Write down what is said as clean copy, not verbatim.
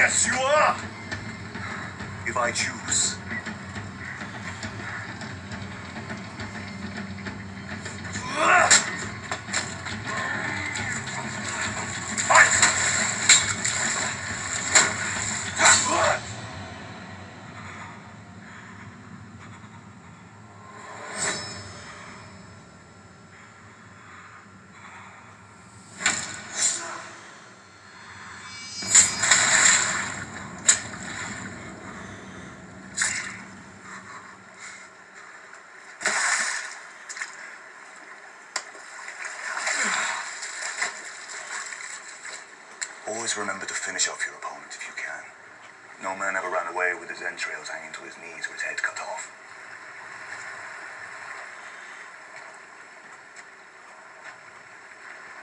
Yes, you are! If I choose. Always remember to finish off your opponent if you can. No man ever ran away with his entrails hanging to his knees or his head cut off.